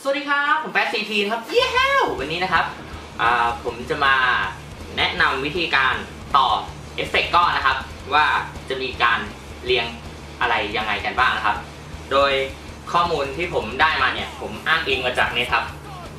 สวัสดีครับผมแป๊ดซีทีนะครับเย้วันนี้นะครับผมจะมาแนะนำวิธีการต่อเอฟเฟกต์ก้อนนะครับว่าจะมีการเรียงอะไรยังไงกันบ้างนะครับโดยข้อมูลที่ผมได้มาเนี่ยผมอ้างอิงมาจากนี่ครับ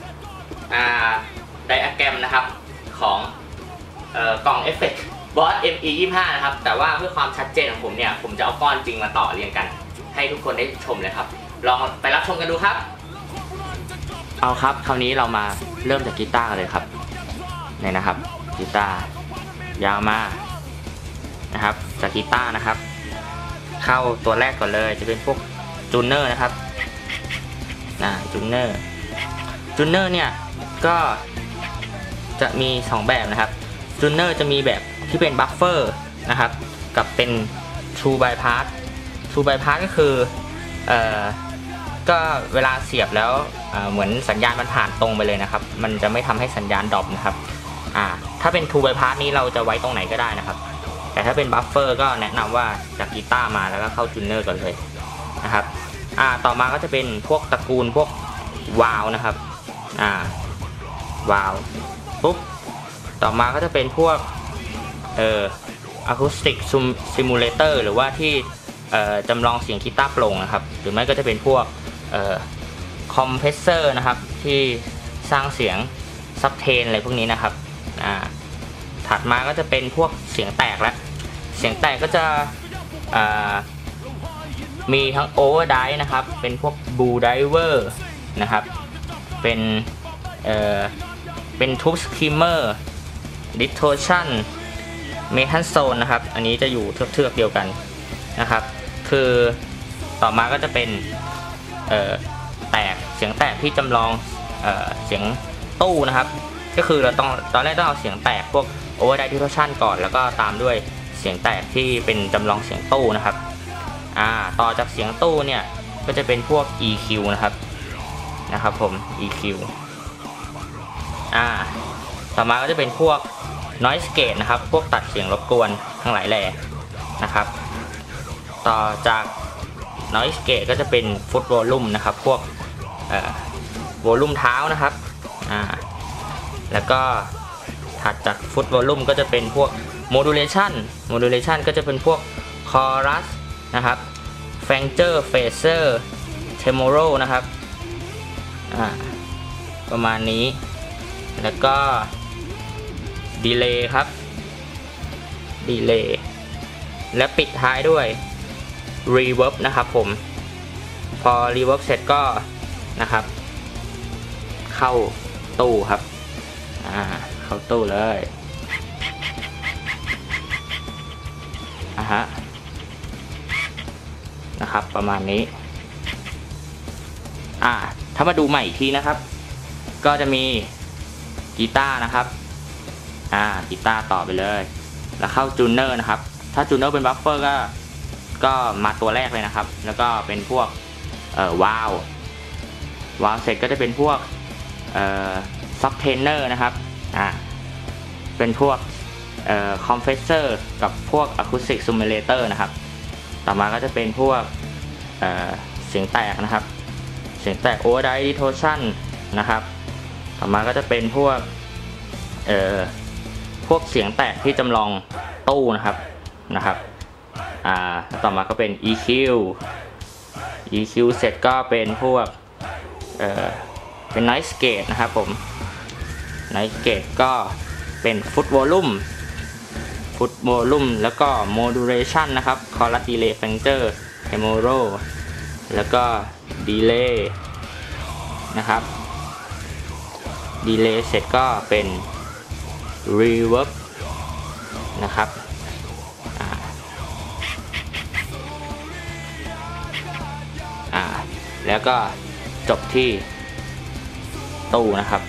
ไดอะแกรมนะครับของกล่องเอฟเฟกต์บอส ME25 นะครับแต่ว่าเพื่อความชัดเจนของผมเนี่ยผมจะเอาก้อนจริงมาต่อเรียงกันให้ทุกคนได้ชมเลยครับลองไปรับชมกันดูครับเอาครับคราวนี้เรามาเริ่มจากกีตาร์กันเลยครับนี่นะครับกีตาร์ยาวมานะครับจากกีตาร์นะครับเข้าตัวแรกก่อนเลยจะเป็นพวกจูเนอร์นะครับจูเนอร์เนี่ยก็จะมี2แบบนะครับจูเนอร์จะมีแบบที่เป็นบัฟเฟอร์นะครับกับเป็น True Bypass True Bypass ก็คือก็เวลาเสียบแล้วเหมือนสัญญาณมันผ่านตรงไปเลยนะครับมันจะไม่ทำให้สัญญาณดรอปนะครับถ้าเป็น True Bypass นี้เราจะไว้ตรงไหนก็ได้นะครับแต่ถ้าเป็นบัฟเฟอร์ก็แนะนำว่าจากกีตาร์มาแล้วก็เข้าจูเนอร์ก่อนเลยนะครับต่อมาก็จะเป็นพวกตระกูลพวกวาล์วนะครับวาล์วปุ๊บต่อมาก็จะเป็นพวกAcoustic Simulator หรือว่าที่จำลองเสียงกีตาร์โปร่งนะครับหรือไม่ก็จะเป็นพวกคอมเพรสเซอร์นะครับที่สร้างเสียงซับเทนอะไรพวกนี้นะครับถัดมาก็จะเป็นพวกเสียงแตกและเสียงแตกก็จะมีทั้งโอเวอร์ไดฟ์นะครับเป็นพวกบูไดเวอร์นะครับเป็นทูบสครีมเมอร์ดิสโทชั่นเมทัลโซนนะครับอันนี้จะอยู่เทือกเดียวกันนะครับคือต่อมาก็จะเป็นเสียงแตกที่จำลองเสียงตู้นะครับก็คือเราตอนแรกต้องเอาเสียงแตกพวก Overdrive Distortion ก่อนแล้วก็ตามด้วยเสียงแตกที่เป็นจำลองเสียงตู้นะครับต่อจากเสียงตู้เนี่ยก็จะเป็นพวก EQ นะครับผม EQ ต่อมาก็จะเป็นพวก Noise Gate นะครับพวกตัดเสียงรบกวนทั้งหลายแหล่นะครับต่อจาก Noise Gate ก็จะเป็น Foot Volume นะครับพวกVolume เท้านะครับแล้วก็ถัดจาก Foot Volume ก็จะเป็นพวก Modulation ก็จะเป็นพวก Chorus นะครับ Flanger Phaser Tremolo นะครับประมาณนี้แล้วก็ Delay ครับ Delay และปิดท้ายด้วย Reverb นะครับผมพอ Reverb เสร็จก็นะครับเข้าตู้ครับเข้าตู้เลยนะครับประมาณนี้ถ้ามาดูใหม่อีกทีนะครับก็จะมีกีตาร์นะครับกีตาร์ต่อไปเลยแล้วเข้าจูเนอร์นะครับถ้าจูเนอร์เป็นบัฟเฟอร์ก็มาตัวแรกเลยนะครับแล้วก็เป็นพวกวาล์วเสร็จก็จะเป็นพวกซับเทนเนอร์นะครับเป็นพวกคอมเพรสเซอร์กับพวกอะคูสติกซิมูเลเตอร์นะครับต่อมาก็จะเป็นพวกเสียงแตกนะครับเสียงแตกโอเวอร์ไดร์ดิสโทชั่นนะครับต่อมาก็จะเป็นพวกเสียงแตกที่จำลองตู้นะครับต่อมาก็เป็น EQ เสร็จก็เป็นพวกเป็น Noise Gate นะครับผม Noise Gate ก็เป็น Foot Volume แล้วก็ Modulation นะครับ Chorus Delay Flanger Tremolo แล้วก็ Delay นะครับ Delay เสร็จก็เป็น Reverb นะครับแล้วก็จบที่ตู้นะครับ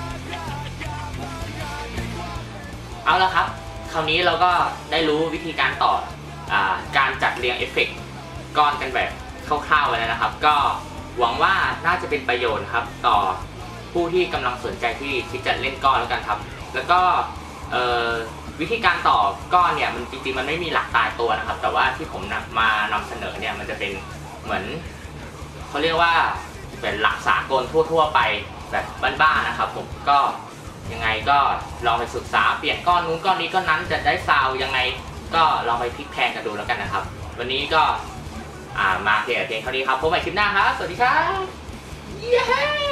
เอาละครับคราวนี้เราก็ได้รู้วิธีการต่อการจัดเรียงเอฟเฟกต์ก้อนกันแบบคร่าวๆแล้วนะครับก็หวังว่าน่าจะเป็นประโยชน์ครับต่อผู้ที่กำลังสนใจที่จะเล่นก้อนแล้วกันครับแล้วก็วิธีการต่อก้อนเนี่ยมันจริงๆมันไม่มีหลักตายตัวนะครับแต่ว่าที่ผมมานำเสนอเนี่ยมันจะเป็นเหมือนเขาเรียกว่าเป็นหลักสากลทั่วๆไปแบบบ้านๆนะครับผมก็ยังไงก็ลองไปศึกษาเปลี่ยนก้อนนู้นก้อนนี้ก้อนนั้นจะได้ซาวยังไงก็ลองไปพลิกแพลงกันดูแล้วกันนะครับวันนี้ก็มาเพลงเท่านี้ครับพบกันใหม่คลิปหน้าครับสวัสดีครับ